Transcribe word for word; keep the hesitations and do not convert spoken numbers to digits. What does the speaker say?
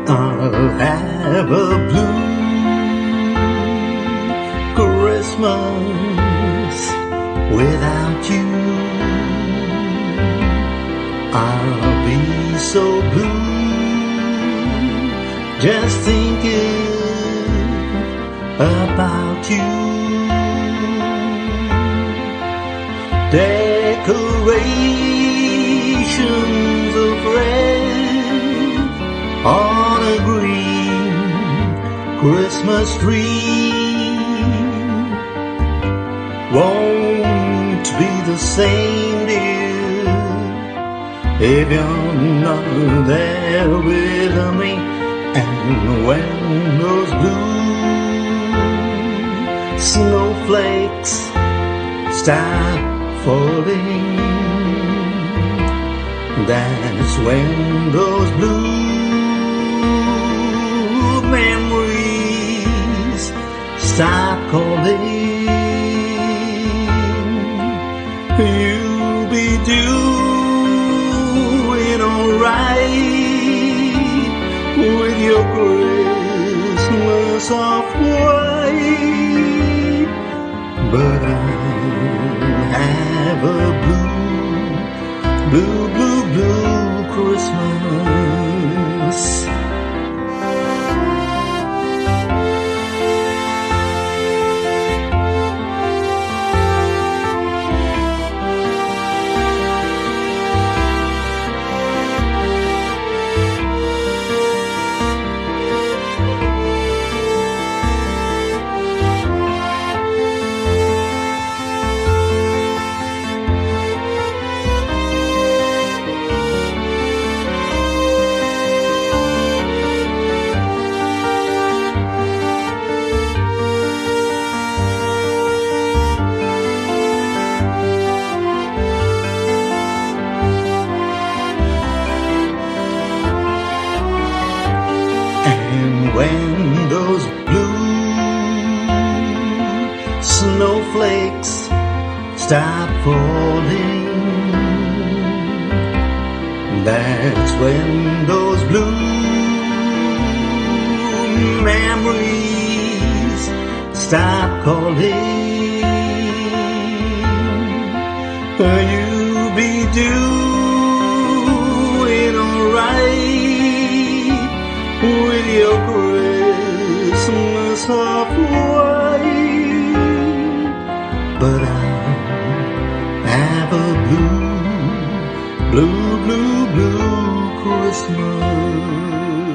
I'll have a blue Christmas without you. I'll be so blue just thinking about you. Decorations of red on a green Christmas tree won't be the same, dear, if you're not there with me. And when those blue snowflakes start falling, that's when those blue memories start calling. You'll be doing alright with your Christmas of white, but I'll have a blue, blue, blue, blue Christmas. When those blue snowflakes start falling, that's when those blue memories start calling. You'll be doing alright with your Christmas of white, but I'll have a blue, blue, blue, blue Christmas.